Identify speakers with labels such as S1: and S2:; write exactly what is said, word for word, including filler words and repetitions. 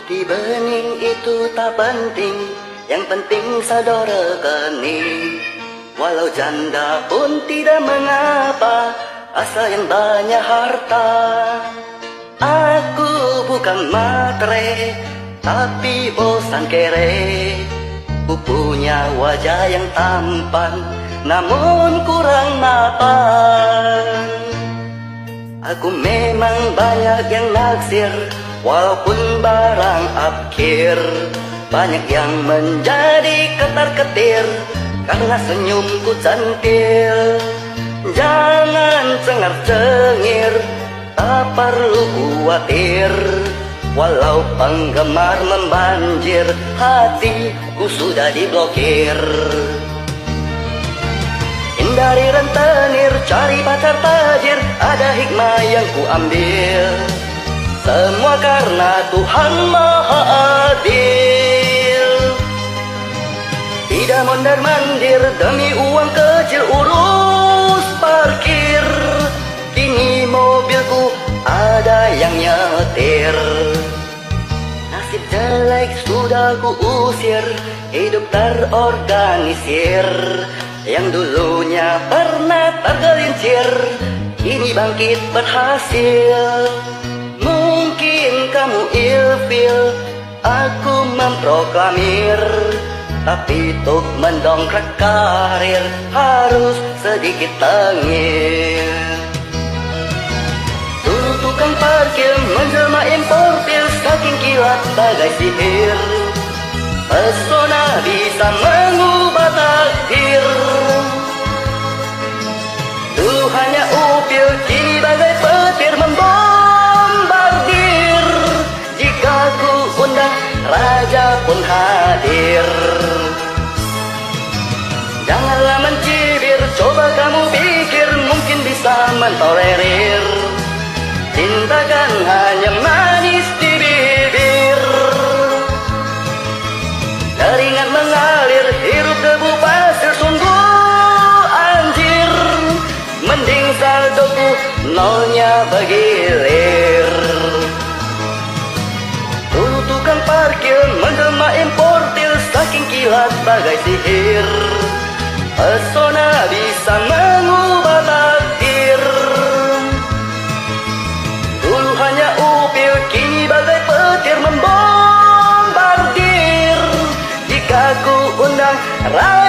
S1: Putih bening itu tak penting, yang penting saudara kening. Walau janda pun tidak mengapa, asal yang banyak harta. Aku bukan matre, tapi bosan kere. Ku punya wajah yang tampan, namun kurang mapan. Aku memang banyak yang naksir, walaupun barang akhir. Banyak yang menjadi ketar-ketir, karena senyumku centil. Jangan cengar-cengir, tak perlu khawatir. Walau penggemar membanjir, hatiku sudah diblokir. Hindari rentenir, cari pacar tajir, ada hikmah yang ku ambil. Semua karena Tuhan Maha Adil. Tidak mondar-mandir demi uang kecil urus parkir. Kini mobilku ada yang nyetir. Nasib jelek sudah ku usir, hidup terorganisir. Yang dulunya pernah tergelincir, kini bangkit berhasil. Mungkin kamu ilfil, aku memproklamir. Tapi untuk mendongkrak karir, harus sedikit tengil. Dulu tukang parkir menjelma importir, saking kilat bagai sihir. Pesona bisa mengubah takdir. Dulu hanya upil, kini bagai petir membombardir. Jika ku undang, raja pun hadir. Janganlah mencibir, coba kamu pikir, mungkin bisa mentolerir. Cinta kan hanya manis di bibir. Keringat mengalir, hirup debu pasir, sungguh anjir. Mending saldoku nolnya bergilir. Dulu tukang parkir menjelma importir, saking kilat bagai sihir. Pesona bisa mengubah takdir. Dulu hanya upil, kini bagai petir membombardir. Jika ku undang,